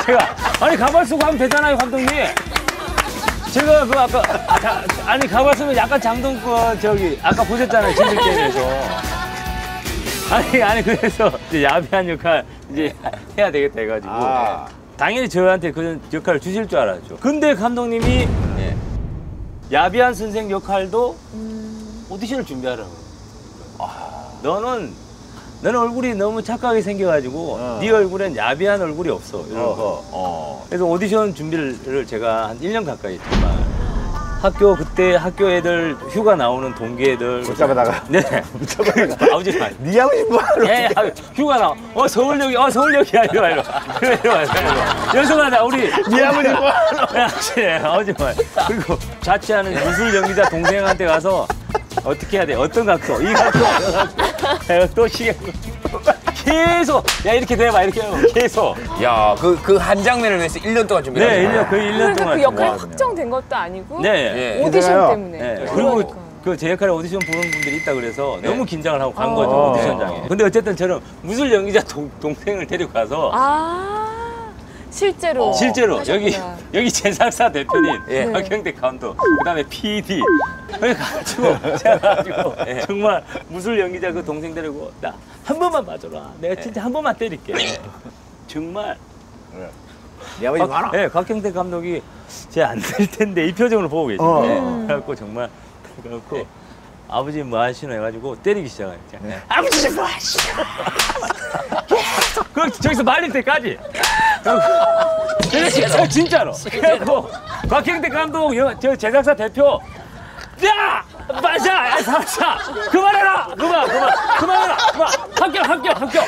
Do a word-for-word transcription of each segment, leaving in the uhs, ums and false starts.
제가 아니 가발 쓰고 하면 되잖아요, 감독님. 제가 그 아까 자, 아니 가발 쓰면 약간 장동 거 저기 아까 보셨잖아요, 진실 게임에서. 아니 아니 그래서 이제 야비한 역할 이제 해야 되겠다 해가지고 아. 당연히 저한테 그런 역할을 주실 줄 알았죠. 근데 감독님이 네. 야비한 선생 역할도 음... 오디션을 준비하라고. 아. 너는 너는 얼굴이 너무 착하게 생겨가지고 어. 네 얼굴엔 야비한 얼굴이 없어 이런 어. 거. 어. 그래서 오디션 준비를 제가 한 일 년 가까이 정말. 학교 그때 학교 애들 휴가 나오는 동기 애들 붙잡아다가 네 붙잡아다가 아버지 말 네 아버지 뭐하러 예 휴가 나와 어 서울역이 어 서울역이야 이리 와 이리 와 이리 와 연습하자 우리 네 아버지 뭐하러 예 아버지 말 그리고 자취하는 무술 연기자 동생한테 가서 어떻게 해야 돼 어떤 각도 이 각도 또 시계 계속 야 이렇게 돼봐 이렇게 해봐 계속 야 그 그 한 장면을 위해서 일 년 동안 준비를 네 일 년 거의 일 년 동안 그 역할이 확정된 것도 아니고 네 오디션 때문에 네. 그리고 그 제 역할에 오디션 보는 분들이 있다 그래서 네. 너무 긴장을 하고 간 거죠 어. 오디션장에. 근데 어쨌든 저는 무술 연기자 동, 동생을 데리고 가서 아 실제로 실제로 하셨구나. 여기 여기 제작사 대표님 네. 박형택 감독 그다음에 피디 여기 가지고 제가 가지고 네. 정말 무술 연기자 그 동생 데리고 나 한 번만 봐줘라 내가 진짜 한 번만 때릴게 정말 네 아버지 많아. 네 곽형택 감독이 제 안 될 텐데 이 표정으로 보고 계신데 어. 그래갖고 정말 그래갖고 네. 아버지 뭐 하시노 해가지고 때리기 시작해요. 네. 아버지 뭐 하시노? 그 저기서 말릴 때까지. 진짜 진짜로. 그래갖고 곽형택 감독 저 제작사 대표 야 맞아 야 삼사 그만해라 그만 그만 그만해라 그만 합격 합격 합격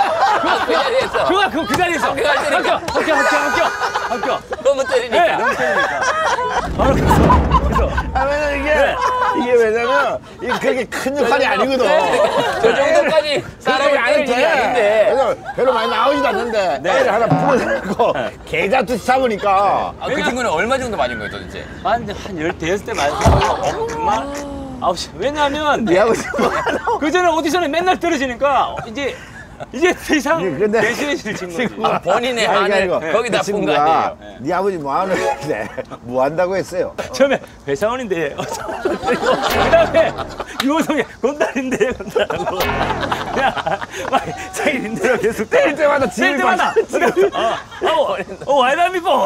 그만 그만 그 자리에서 합격 합격 합격 합격 합격 너무 때리니까 네, 너무 때리니까 바로 그래서 아, 왜냐면 이게, 네. 이게 왜냐면, 이게 그렇게 큰 역할이 아니거든. 저 정도까지 사람이 아는 일이 아닌데. 그래서 별로 많이 나오지도 않는데, 네. 애를 하나 풀어내고, 계좌투시 잡으니까. 아, 그 친구는 얼마 정도 맞은 거예요, 도대체? 한, 한 열대여섯 대 맞았어요. 정말? 아버지, 왜냐면, 네 아버지 그 전에 오디션에 맨날 떨어지니까, 이제, 이제 더 이상 대신해줄 친구지. 아, 본인의 한을 거기다 푼 거 아니에요? 네. 네 아버지 뭐 하는데 뭐 한다고 했어요? 처음에 회사원인데 그 다음에 유호성이 건달인데 건달하고 막 자기 인대로 계속 때릴 때마다 때릴 때마다 어, 어, 와이다미 뽀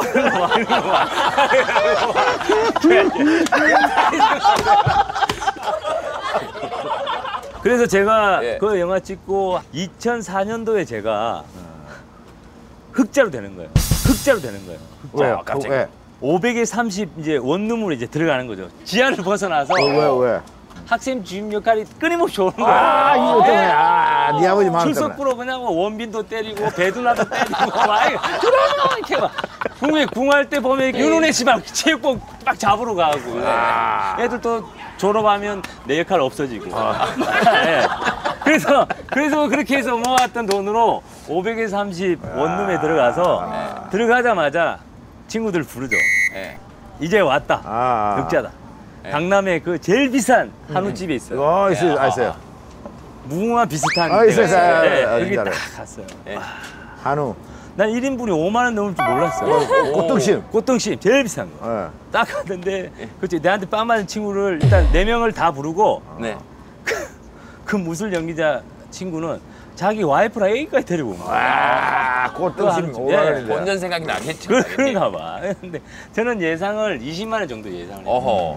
그래서 제가 예. 그 영화 찍고 이천사 년도에 제가 흑자로 되는 거예요. 흑자로 되는 거예요. 흑자. 왜요? 갑자기. 왜? 오백에 삼십 이제 원룸으로 이제 들어가는 거죠. 지하를 벗어나서. 왜, 왜, 왜? 학생 주임 역할이 끊임없이 오는 거예요. 아, 이거 때문에. 아, 네 아버지 마음 때문에. 출석부로 그냥 원빈도 때리고 배두나도 때리고 막 이렇게 막 궁에 궁할 때 보면 이렇게 윤은혜 씨 막 체육복 막 잡으러 가고 아. 애들 또 졸업하면 내 역할 없어지고. 아. 네. 그래서 그래서 그렇게 해서 모았던 돈으로 오백에 삼십 원룸에 들어가서 아. 들어가자마자 친구들 부르죠. 네. 이제 왔다. 아. 흑자다. 네. 강남에 그 제일 비싼 한우집이 있어요. 어, 있어요. 아, 있어요. 무궁화 비슷한 아, 있어요. 있어요. 네, 아, 여기 딱 갔어요. 네. 한우. 난 일 인분이 오만 원 넘을 줄 몰랐어요. 꽃등심. 꽃등심 제일 비싼 거. 네. 딱 갔는데 그치 내한테 빵 맞은 친구를 일단 네 명을 다 부르고 네. 그, 그 무술 연기자 친구는 자기 와이프랑 애기까지 데리고 온 거야. 와, 꽃등심 오만 원인데. 본전 생각이 나겠죠. 그, 그런가 봐. 근데 저는 예상을 이십만 원 정도 예상을 했어요.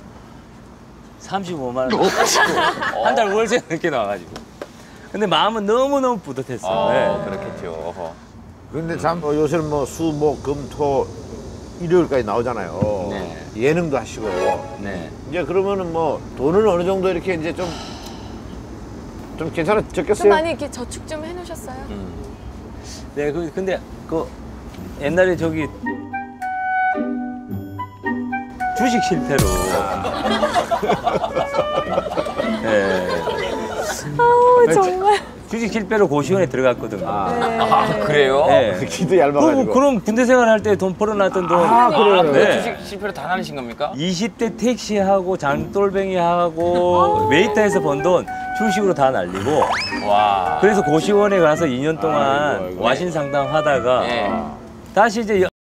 삼십오만 원 한 달 월세 늦게 나와가지고. 근데 마음은 너무너무 뿌듯했어요. 아, 네. 그렇겠죠. 어허. 근데 참 어, 요새는 뭐 수, 목, 금, 토, 일요일까지 나오잖아요. 네. 예능도 하시고. 네. 이제 그러면은 뭐 돈은 어느 정도 이렇게 이제 좀, 좀 괜찮아졌겠어요? 좀 많이 이렇게 저축 좀 해놓으셨어요? 음. 네, 그, 근데 그 옛날에 저기 주식 실패로. 네. 아우, 정말. 주식 실패로 고시원에 들어갔거든요. 아, 네. 아 그래요? 네. 기도 얇아가지고. 그, 그럼 군대 생활할 때 돈 벌어놨던 돈. 아, 그래요? 네. 주식 실패로 다 나누신 겁니까? 이십 대 택시하고 장돌뱅이하고 웨이터에서 번 돈 주식으로 다 날리고. 와. 그래서 고시원에 가서 이 년 동안 아이고, 아이고. 와신 상담하다가 네. 다시 이제